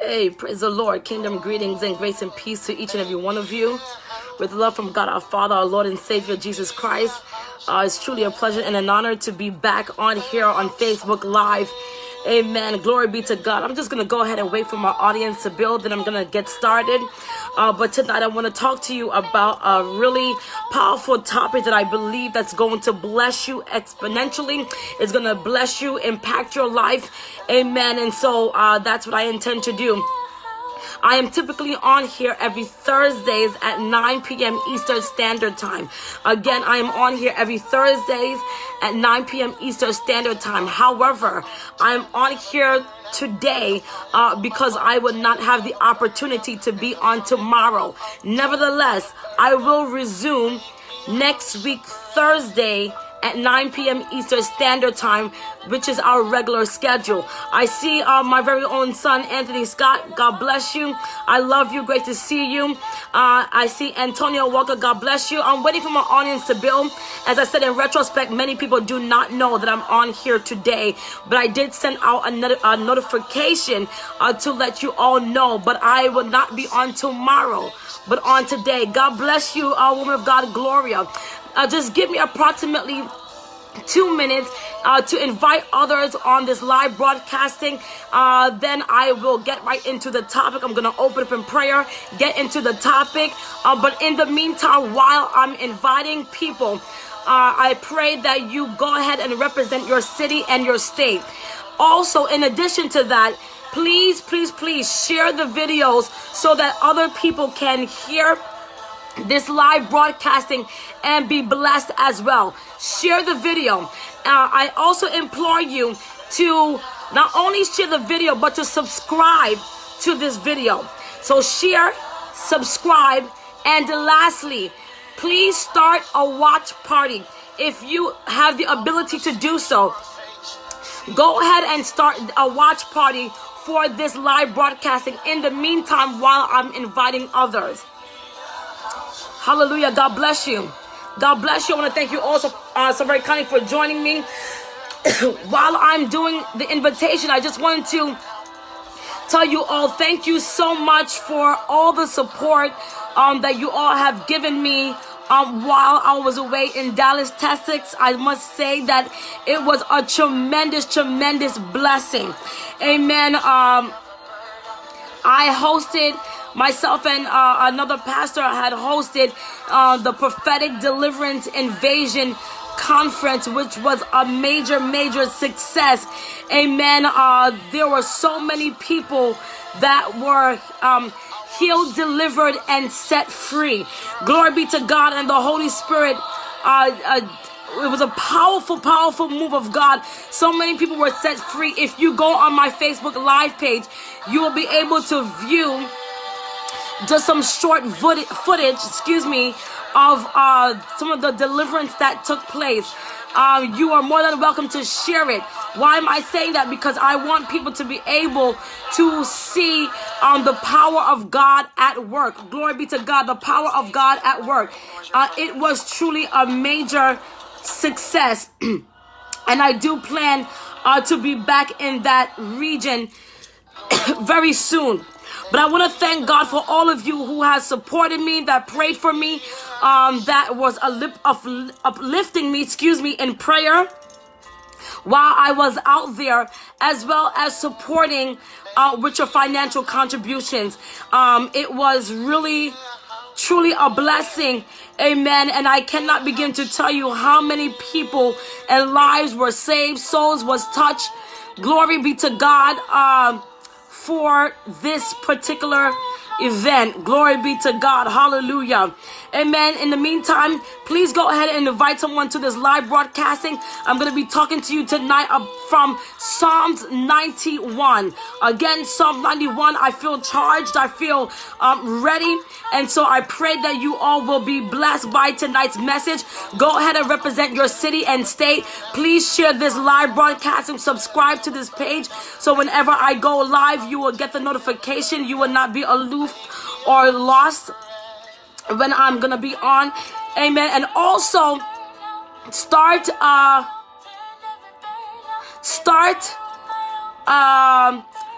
Hey, praise the Lord. Kingdom greetings and grace and peace to each and every one of you. With love from God our Father, our Lord and Savior, Jesus Christ. It's truly a pleasure and an honor to be back on here on Facebook Live. Amen. Glory be to God. I'm just going to go ahead and wait for my audience to build, and I'm going to get started. But tonight I want to talk to you about a really powerful topic that I believe that's going to bless you exponentially. It's going to bless you, impact your life. Amen. And so that's what I intend to do. I am typically on here every Thursdays at 9 p.m. Eastern Standard Time. Again, I am on here every Thursdays at 9 p.m. Eastern Standard Time. However, I'm on here today because I would not have the opportunity to be on tomorrow. Nevertheless, I will resume next week, Thursday, at 9 p.m. Eastern Standard Time, which is our regular schedule. I see my very own son, Anthony Scott. God bless you. I love you. Great to see you. I see Antonio Walker. God bless you. I'm waiting for my audience to build. As I said, in retrospect, many people do not know that I'm on here today, but I did send out a notification to let you all know, but I will not be on tomorrow, but on today. God bless you, woman of God, Gloria. Just give me approximately 2 minutes to invite others on this live broadcasting. Then I will get right into the topic. I'm going to open up in prayer, get into the topic. But in the meantime, while I'm inviting people, I pray that you go ahead and represent your city and your state. Also, in addition to that, please, please, please share the videos so that other people can hear this live broadcasting and be blessed as well. Share the video. I also implore you to not only share the video, but to subscribe to this video. So share, subscribe, and lastly, please start a watch party. If you have the ability to do so, go ahead and start a watch party for this live broadcasting in the meantime while I'm inviting others. Hallelujah. God bless you. God bless you. I want to thank you also so very kindly for joining me. While I'm doing the invitation, I just wanted to tell you all thank you so much for all the support that you all have given me while I was away in Dallas, Texas. I must say that it was a tremendous, tremendous blessing. Amen. I hosted, myself and another pastor had hosted the Prophetic Deliverance Invasion Conference, which was a major, major success. Amen. There were so many people that were healed, delivered, and set free. Glory be to God and the Holy Spirit. It was a powerful, powerful move of God. So many people were set free. If you go on my Facebook Live page, you will be able to view just some short footage, of some of the deliverance that took place. You are more than welcome to share it. Why am I saying that? Because I want people to be able to see the power of God at work. Glory be to God, the power of God at work. It was truly a major success. And I do plan to be back in that region very soon. But I want to thank God for all of you who has supported me, that prayed for me, that was uplifting me, in prayer while I was out there, as well as supporting with your financial contributions. It was really, truly a blessing. Amen. And I cannot begin to tell you how many people and lives were saved, souls was touched. Glory be to God. For this particular event. Glory be to God. Hallelujah. Amen. In the meantime, please go ahead and invite someone to this live broadcasting. I'm going to be talking to you tonight from Psalms 91. Again, Psalm 91, I feel charged. I feel ready. And so I pray that you all will be blessed by tonight's message. Go ahead and represent your city and state. Please share this live broadcast and subscribe to this page. So whenever I go live, you will get the notification. You will not be aloof or lost when I'm gonna be on. Amen. And also start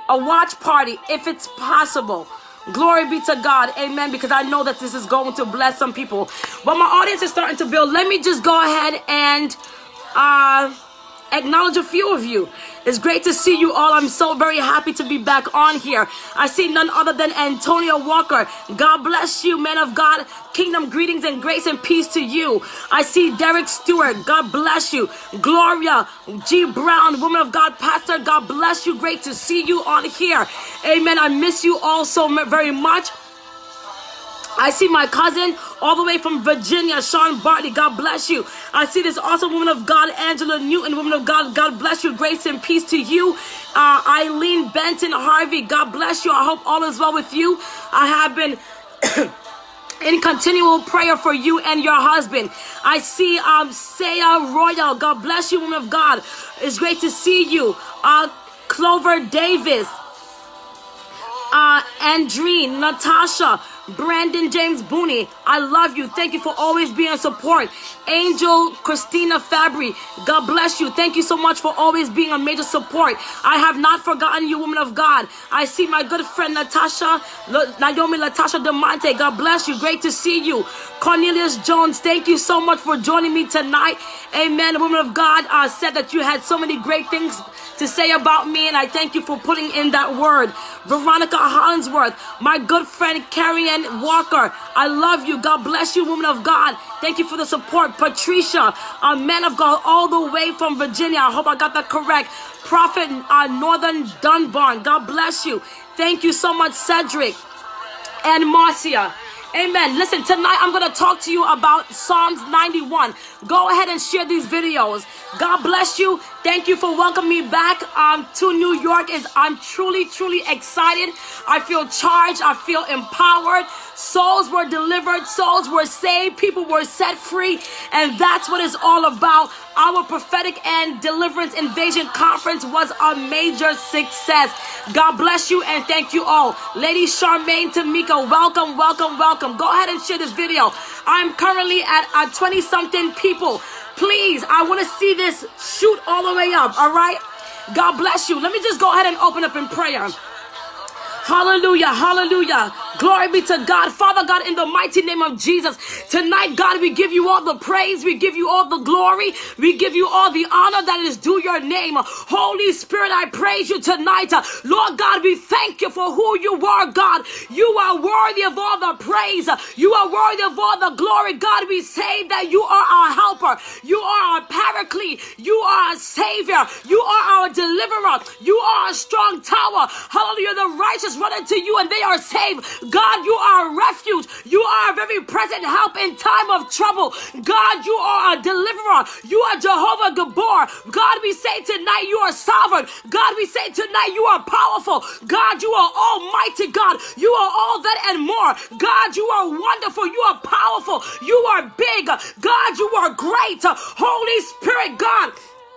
a watch party if it's possible. Glory be to God. Amen. Because I know that this is going to bless some people. But my audience is starting to build. Let me just go ahead and acknowledge a few of you. It's great to see you all. I'm so very happy to be back on here. I see none other than Antonio Walker. God bless you, man of God. Kingdom greetings and grace and peace to you. I see Derek Stewart. God bless you. Gloria G. Brown, woman of God, pastor. God bless you. Great to see you on here. Amen. I miss you all so very much. I see my cousin all the way from Virginia, Sean Bartley. God bless you. I see this awesome woman of God, Angela Newton, woman of God. God bless you. Grace and peace to you. Eileen Benton Harvey. God bless you. I hope all is well with you. I have been in continual prayer for you and your husband. I see Saya Royal. God bless you, woman of God. It's great to see you. Clover Davis. Andreen, Natasha, Brandon James Booney, I love you. Thank you for always being a support. Angel Christina Fabry, God bless you. Thank you so much for always being a major support. I have not forgotten you, woman of God. I see my good friend Naomi Latasha DeMonte. God bless you. Great to see you. Cornelius Jones, thank you so much for joining me tonight. Amen. Woman of God said that you had so many great things to say about me, and I thank you for putting in that word. Veronica Hollingsworth, my good friend Carrie Ann Walker, I love you. God bless you, woman of God. Thank you for the support. Patricia, a man of God all the way from Virginia. I hope I got that correct. Prophet Northern Dunbar, God bless you. Thank you so much, Cedric and Marcia. Amen. Listen, tonight I'm going to talk to you about Psalms 91. Go ahead and share these videos. God bless you. Thank you for welcoming me back to New York. I'm truly excited. I feel charged. I feel empowered. Souls were delivered. Souls were saved. People were set free. And that's what it's all about. Our prophetic and deliverance invasion conference was a major success. God bless you and thank you all. Lady Charmaine Tamika, welcome. Go ahead and share this video. I'm currently at 20-something people. Please, I want to see this shoot all the way up, all right? God bless you. Let me just go ahead and open up in prayer. Hallelujah, hallelujah. Glory be to God. Father God, in the mighty name of Jesus, tonight, God, we give you all the praise. We give you all the glory. We give you all the honor that is due your name. Holy Spirit, I praise you tonight. Lord God, we thank you for who you are, God. You are worthy of all the praise. You are worthy of all the glory. God, we say that you are our helper. You are our paraclete. You are our savior. You are our deliverer. You are a strong tower. Hallelujah. The righteous run into you and they are saved. God, you are a refuge. You are a very present help in time of trouble. God, you are a deliverer. You are Jehovah Gabor. God, we say tonight you are sovereign. God, we say tonight you are powerful. God, you are almighty. God, you are all that and more. God, you are wonderful. You are powerful. You are big. God, you are great. Holy Spirit, God,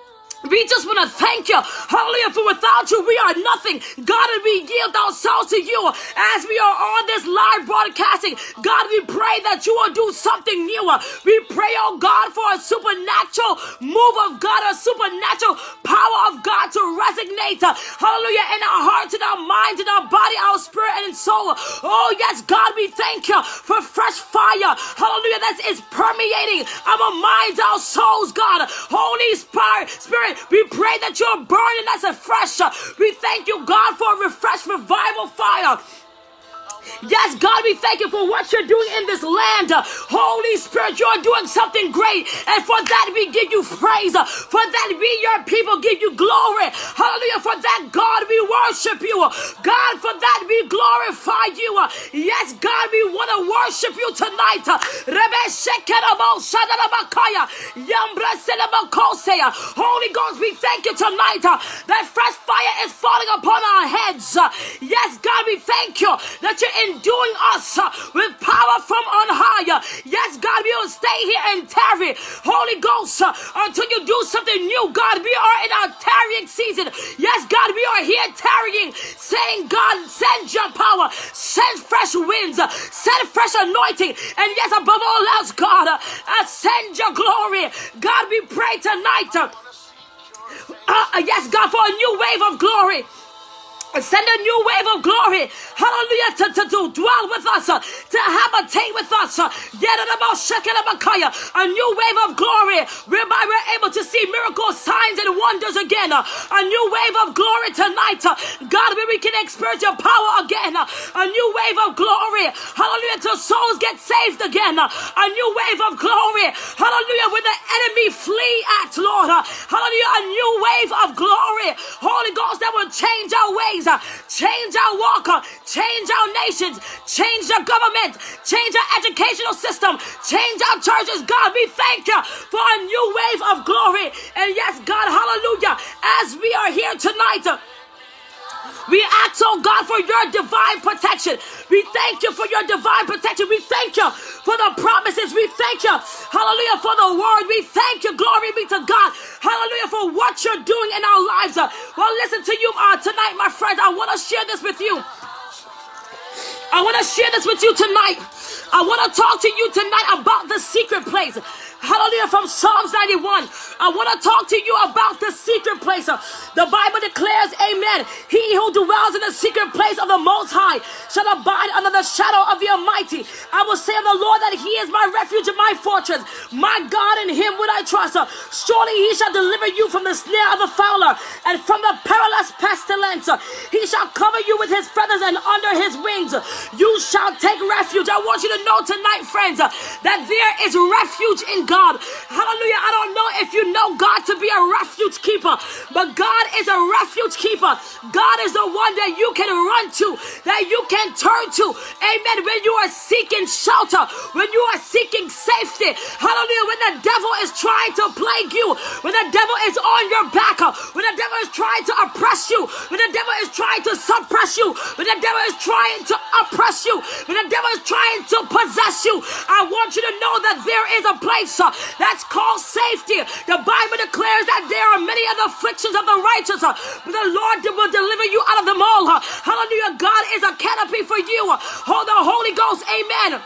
we just want to thank you. Hallelujah. For without you, we are nothing. God, and we yield ourselves to you as we are on this live broadcasting. God, we pray that you will do something new. We pray, oh God, for a supernatural move of God, a supernatural power of God to resonate. Hallelujah. In our hearts, in our minds, in our body, our spirit, and soul. Oh, yes, God, we thank you for fresh fire. Hallelujah. That is permeating our minds, our souls, God. Holy Spirit, we pray that you're burning us afresh. We thank you, God, for a refreshed revival fire. Yes, God, we thank you for what you're doing in this land. Holy Spirit, you're doing something great. And for that, we give you praise. For that, we, your people, give you glory. Hallelujah. For that, God, we worship you. God, for that, we glorify you. Yes, God, we want to worship you tonight. Holy Ghost, we thank you tonight that fresh fire is falling upon our heads. Yes, God, we thank you that you're enduing us with power from on high. Yes, God, we will stay here and tarry, Holy Ghost, until you do something new. God, we are in our tarrying season. Yes, God, we are here tarrying, saying, God, send your power, send fresh winds, send fresh anointing, and yes, above all else, God, send your glory. God, we pray tonight, yes, God, for a new wave of glory. Send a new wave of glory, hallelujah, to dwell with us, to habitate with us. A new wave of glory, whereby we're able to see miracles, signs, and wonders again. A new wave of glory tonight, God, where we can experience your power again. A new wave of glory, hallelujah, till souls get saved again. A new wave of glory, hallelujah, where the enemy flee at, Lord. Hallelujah, a new wave of glory, Holy Ghost, that will change our ways. Change our walk, change our nations, change our government, change our educational system, change our churches. God, we thank you for a new wave of glory. And yes, God, hallelujah, as we are here tonight, we ask, oh God, for your divine protection. We thank you for your divine protection. We thank you for the promises. We thank you, hallelujah, for the word. We thank you, glory be to God, hallelujah, for what you're doing in our lives. Well, listen to you tonight, my friends. I want to share this with you. I want to share this with you tonight. I want to talk to you tonight about the secret place. Hallelujah, from Psalms 91. I want to talk to you about the secret place. The Bible declares, amen, he who dwells in the secret place of the Most High shall abide under the shadow of the Almighty. I will say of the Lord that he is my refuge and my fortress. My God, in him would I trust. Surely he shall deliver you from the snare of the fowler and from the perilous pestilence. He shall cover you with his feathers, and under his wings you shall take refuge. I want you to know tonight, friends, that there is refuge in God. Hallelujah. I don't know if you know God to be a refuge keeper, but God is a refuge keeper. God is the one that you can run to, that you can turn to. Amen. When you are seeking shelter, when you are seeking safety. Hallelujah. When the devil is trying to plague you, when the devil is on your back, when the devil is trying to oppress you, when the devil is trying to suppress you, when the devil is trying to oppress you, when the devil is trying to possess you, I want you to know that there is a place that's called safety. The Bible declares that there are many of the afflictions of the righteous, but the Lord will deliver you out of them all. Hallelujah. God is a canopy for you. Oh, the Holy Ghost, amen,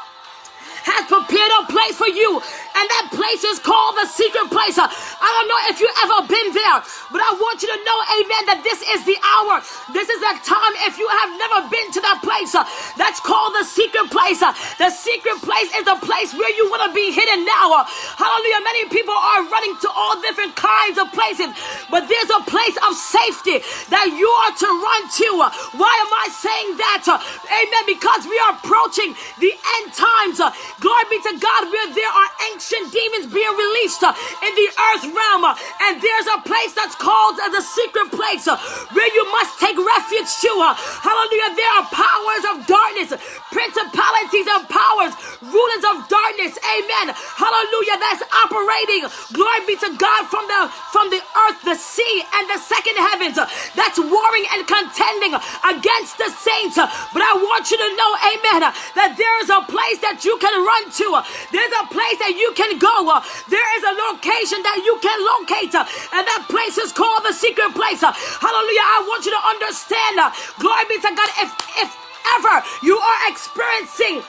has prepared a place for you, and that place is called the secret place. I don't know if you've ever been there, but I want you to know, amen, that this is the hour. This is the time. If you have never been to that place, that's called the secret place. The secret place is the place where you want to be hidden now. Hallelujah. Many people are running to all different kinds of places, but there's a place of safety that you are to run to. Why am I saying that? Amen. Because we are approaching the end times. Glory be to God, where there are ancient demons being released in the earth realm. And there's a place that's called the secret place where you must take refuge to. Hallelujah. There are powers of darkness, principalities and powers, rulers of darkness. Amen. Hallelujah. That's operating. Glory be to God, from the earth, the sea, and the second heavens. That's warring and contending against the saints. But I want you to know, amen, that there is a place that you can run to. There's a place that you can go. There is a location that you can locate, and that place is called the secret place. Hallelujah. I want you to understand, glory be to God, if ever you are experiencing,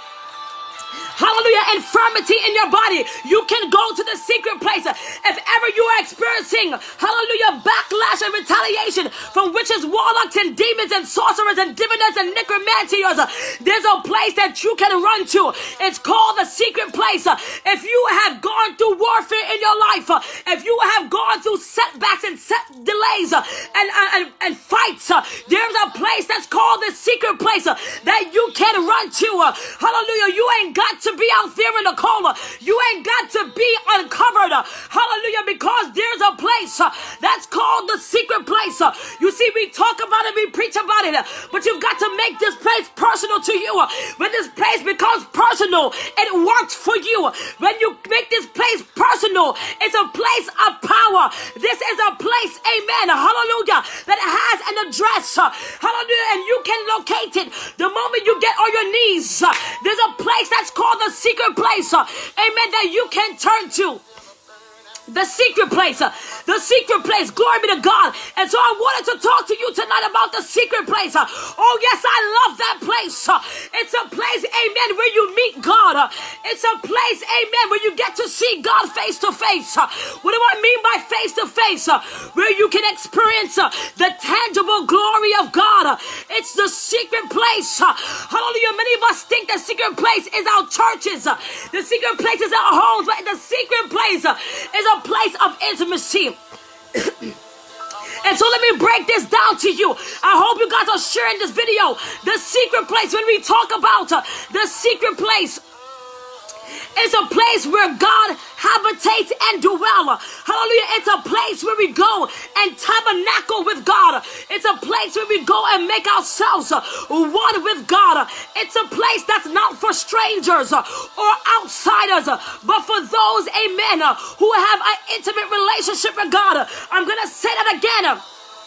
hallelujah, infirmity in your body, you can go to the secret place. If ever you are experiencing, hallelujah, backlash and retaliation from witches, warlocks, and demons, and sorcerers, and diviners, and necromanciers, there's a place that you can run to. It's called the secret place. If you have gone through warfare in your life, if you have gone through setbacks and delays and fights, there's a place that's called the secret place that you can run to. Hallelujah. You ain't got to be out there in the cold. You ain't got to be uncovered. Hallelujah. Because there's a place that's called the secret place. You see, we talk about it, we preach about it, but you've got to make this place personal to you. When this place becomes personal, it works for you. When you make this place personal, it's a place of power. This is a place, amen, hallelujah, that has an address. Hallelujah. And you can locate it the moment you get on your knees. There's a place that's called the secret place, amen, that you can turn to. The secret place, glory be to God. And so I wanted to talk to you tonight about the secret place. Oh yes, I love that place. It's a place, amen, where you meet God. It's a place, amen, where you get to see God face to face. What do I mean by face to face? Where you can experience the tangible glory of God. It's the secret place. Hallelujah. Many of us think the secret place is our churches. The secret place is our homes, but the secret place is a place of intimacy. And so let me break this down to you. I hope you guys are sharing this video. The secret place, when we talk about the secret place, it's a place where God habitates and dwells. Hallelujah. It's a place where we go and tabernacle with God. It's a place where we go and make ourselves one with God. It's a place that's not for strangers or outsiders, but for those, amen, who have an intimate relationship with God. I'm going to say that again.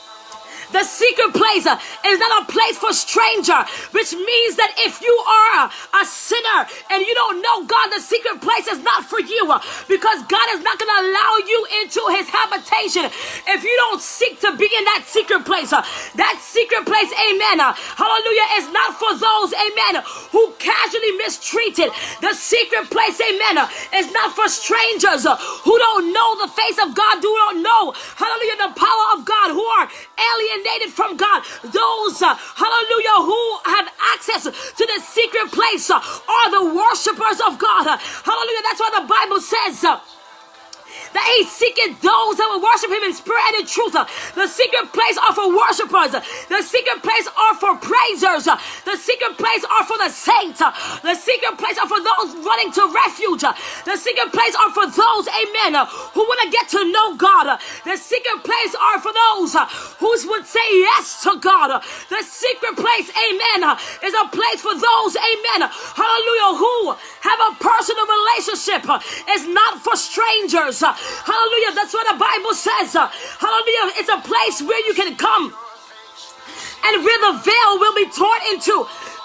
The secret place is not a place for stranger, which means that if you are a sinner and you don't know God, the secret place is not for you, because God is not going to allow you into his habitation if you don't seek to be in that secret place. That secret place, amen, hallelujah, is not for those, amen, who casually mistreated. The secret place, amen, is not for strangers who don't know the face of God, who don't know, hallelujah, the power of God, who are alienated from God. Those, hallelujah, who have access to the secret place are the worshipers of God. Hallelujah. That's why the Bible says that he seeketh those that will worship him in spirit and in truth. The secret place are for worshipers. The secret place are for praisers. The secret place are for the saints. The secret place are for those running to refuge. The secret place are for those, amen, who want to get to know God. The secret place are for those who would say yes to God. The secret place, amen, is a place for those, amen, hallelujah, who have a personal relationship. It's not for strangers. Hallelujah. That's what the Bible says. Hallelujah. It's a place where you can come and where the veil will be torn into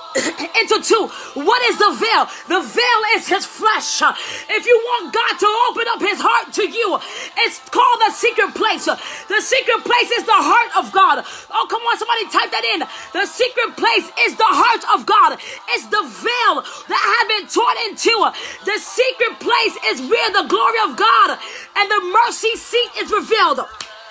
two. What is the veil? The veil is his flesh. If you want God to open up his heart to you, it's called the secret place. The secret place is the heart of God. Oh, come on, somebody type that in. The secret place is the heart of God. It's the veil that have been torn into. The secret place is where the glory of God and the mercy seat is revealed.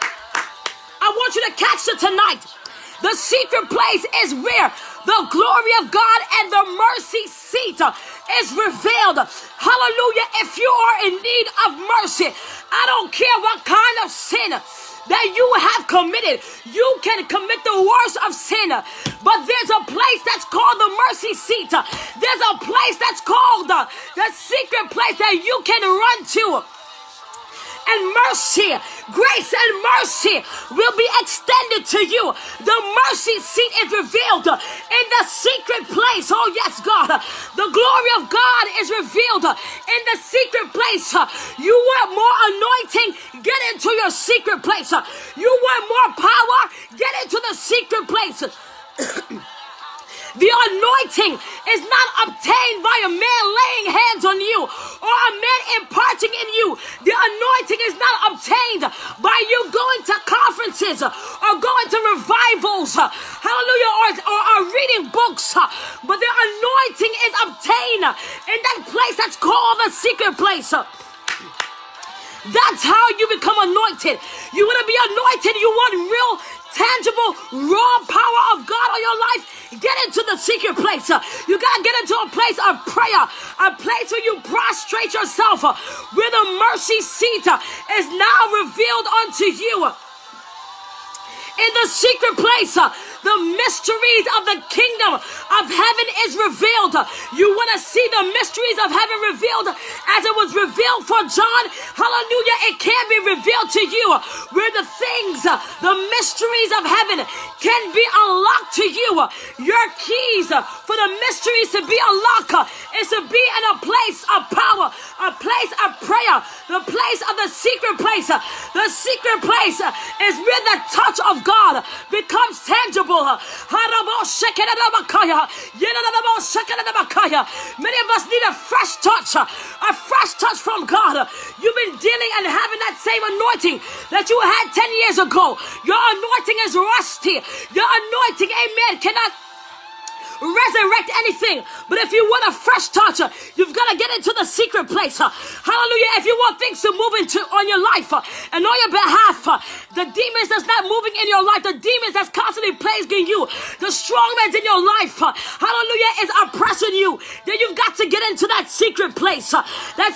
I want you to catch it tonight. The secret place is where the glory of God and the mercy seat is revealed. Hallelujah. If you are in need of mercy, I don't care what kind of sin that you have committed. You can commit the worst of sin, but there's a place that's called the mercy seat. There's a place that's called the secret place that you can run to. And mercy, grace and mercy will be extended to you. The mercy seat is revealed in the secret place. Oh yes, God. The glory of God is revealed in the secret place. You want more anointing? Get into your secret place. You want more power? Get into the secret place. The anointing is not obtained by a man laying hands on you or a man imparting in you. The anointing is not obtained by you going to conferences or going to revivals, hallelujah, or reading books. But the anointing is obtained in that place that's called the secret place. That's how you become anointed. You want to be anointed. You want real, tangible, raw power of God on your life. Get into the secret place. You got to get into a place of prayer, a place where you prostrate yourself, where the mercy seat is now revealed unto you. In the secret place, the mysteries of the kingdom of heaven is revealed. You want to see the mysteries of heaven revealed as it was revealed for John? Hallelujah. It can be revealed to you, where the things, the mysteries of heaven can be unlocked to you. Your keys for the mysteries to be unlocked is to be in a place of power, a place of prayer, the place of the secret place. The secret place is where the touch of God becomes tangible. uncomfortable. Many of us need a fresh touch from God. You've been dealing and having that same anointing that you had 10 years ago. Your anointing is rusty. Your anointing, amen, cannot resurrect anything. But if you want a fresh touch, you've got to get into the secret place. Hallelujah. If you want things to move into on your life and on your behalf, the demons that's not moving in your life, the demons that's constantly plaguing you, the strong man's in your life, hallelujah, is oppressing you, then you've got to get into that secret place of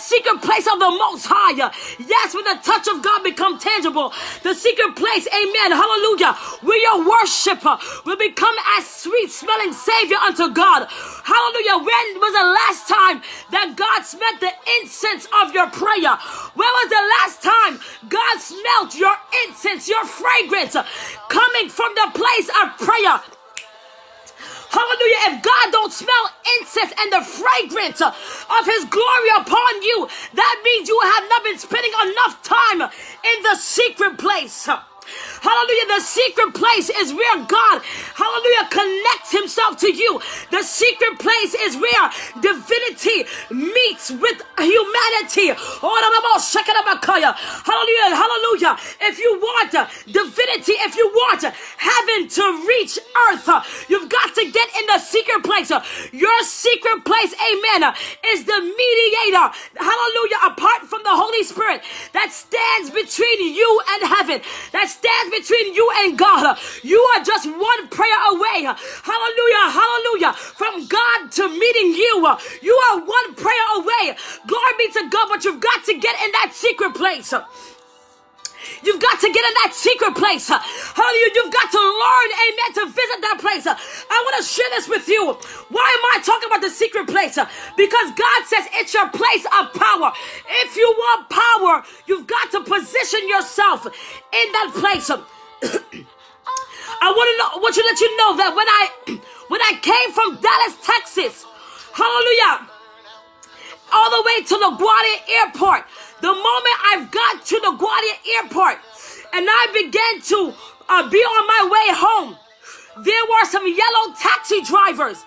the Most High. Yes, when the touch of God become tangible, the secret place, amen, hallelujah, where your worship will become as sweet smelling Savior unto God. Hallelujah. When was the last time that God smelled the incense of your prayer? When was the last time God smelled your incense, your fragrance coming from the place of prayer? Hallelujah. If God don't smell incense and the fragrance of his glory upon you, that means you have not been spending enough time in the secret place. Hallelujah. The secret place is where God, hallelujah, connects himself to you. The secret place is where divinity meets with humanity. Hallelujah. Hallelujah. If you want divinity, if you want heaven to reach earth, you've got to get in the secret place. Your secret place, amen, is the mediator. Hallelujah. Apart from the Holy Spirit that stands between you and heaven, that stands between you and God. You are just one prayer away. Hallelujah, hallelujah, from God to meeting you. You are one prayer away. Glory be to God, but you've got to get in that secret place. You've got to get in that secret place. Hallelujah. You've got to learn, amen, to visit that place. I want to share this with you. Why am I talking about the secret place? Because God says it's your place of power. If you want power, you've got to position yourself in that place. I want to let you know that when I came from Dallas, Texas, hallelujah, all the way to LaGuardia Airport, the moment I've got to LaGuardia Airport and I began to be on my way home, there were some yellow taxi drivers.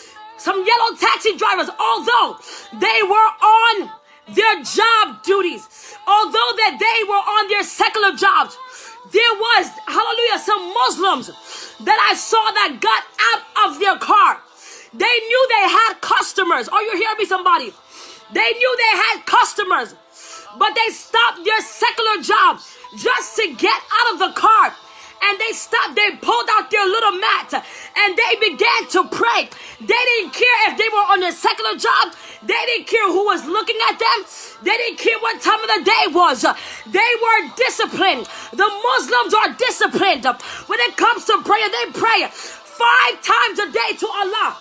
Although they were on their job duties, although that they were on their secular jobs, there was, hallelujah, some Muslims that I saw that got out of their car. They knew they had customers. Are you hearing me, somebody? They knew they had customers, but they stopped their secular job just to get out of the car. And they pulled out their little mat and they began to pray. They didn't care if they were on their secular job. They didn't care who was looking at them. They didn't care what time of the day was. They were disciplined. The Muslims are disciplined. When it comes to prayer, they pray 5 times a day to Allah.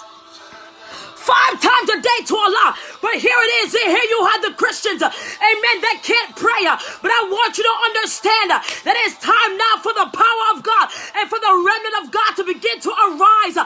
5 times a day to Allah. But here it is. Here you have the Christians, amen, that can't pray. But I want you to understand that it's time now for the power of God and for the remnant of God to begin to arise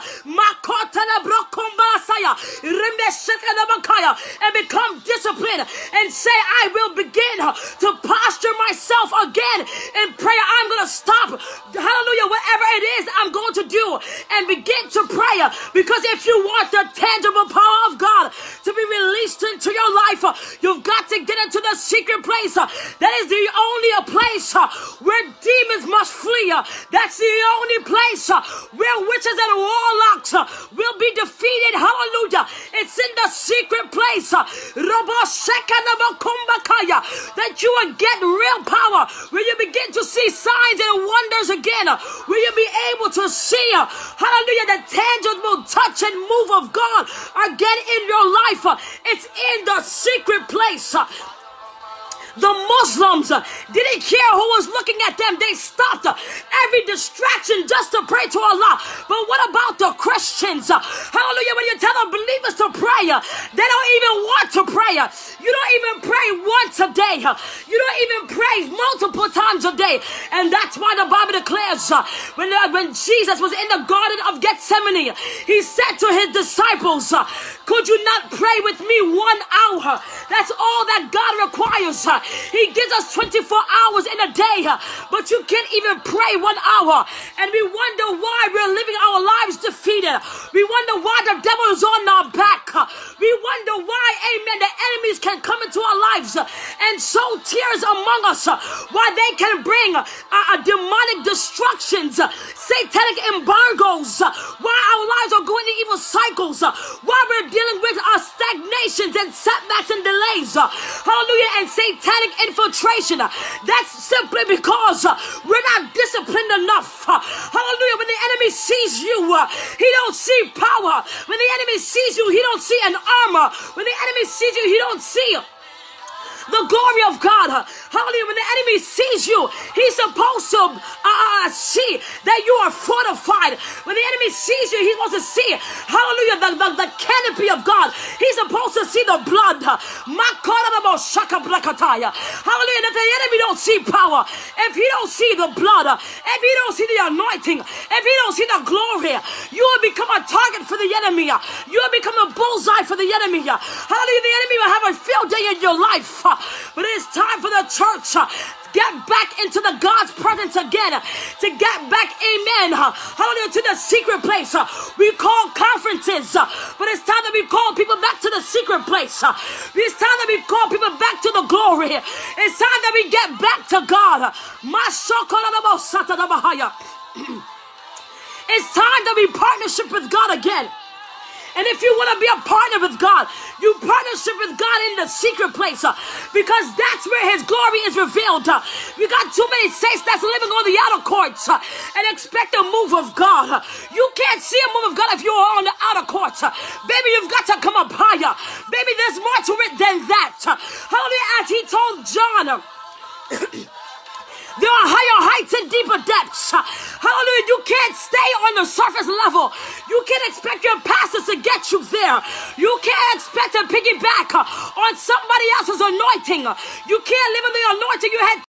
and become disciplined and say, I will begin to posture myself again in prayer. I'm going to stop, hallelujah, whatever it is I'm going to do and begin to pray. Because if you want the tangible power of God to be released into your life, you've got to get into the secret place. That is the only place where demons must flee. That's the only place where witches and warlocks will be defeated. Hallelujah. It's in the secret place that you will get real power, where you begin to see signs and wonders again, where you'll be able to see, hallelujah, the tangible touch and move of God again in your life. It's in the secret place. The Muslims didn't care who was looking at them. They stopped every distraction just to pray to Allah. But what about the Christians? Hallelujah. When you tell the believers to pray, they don't even want to pray. You don't even pray once a day. You don't even pray multiple times a day. And that's why the Bible declares when Jesus was in the Garden of Gethsemane, he said to his disciples, could you not pray with me 1 hour? That's all that God requires. He gives us 24 hours in a day, but you can't even pray 1 hour, and we wonder why we're living our lives defeated. We wonder why the devil is on our back. We wonder why, amen, the enemies can come into our lives and sow tears among us, why they can bring demonic destructions, satanic embargoes, why our lives are going to evil cycles, why we're dealing with stagnations and setbacks and delays, hallelujah, and satanic infiltration. That's simply because we're not disciplined enough. Hallelujah. When the enemy sees you, he don't see power. When the enemy sees you, he don't see an armor. When the enemy sees you, he don't see the glory of God. Hallelujah. When the enemy sees you, he's supposed to see that you are fortified. When the enemy sees you, he's supposed to see, hallelujah, the canopy of God. He's supposed to see the blood. Hallelujah. And if the enemy don't see power, if he don't see the blood, if he don't see the anointing, if he don't see the glory, you will become a target for the enemy. You will become a bullseye for the enemy. Hallelujah. The enemy will have a field day in your life. But it is time for the church get back into the God's presence again, to get back, amen, hallelujah, to the secret place. We call conferences, but it's time that we call people back to the secret place. It's time that we call people back to the glory. It's time that we get back to God. It's time that we partnership with God again. And if you want to be a partner with God, you partnership with God in the secret place, because that's where his glory is revealed. We got too many saints that's living on the outer courts and expect a move of God. You can't see a move of God if you are on the outer courts. Baby, you've got to come up higher. Baby, there's more to it than that. Hallelujah. As he told John, there are higher heights and deeper depths. Hallelujah. You can't stay on the surface level. You can't expect your pastors to get you there. You can't expect to piggyback on somebody else's anointing. You can't live in the anointing you had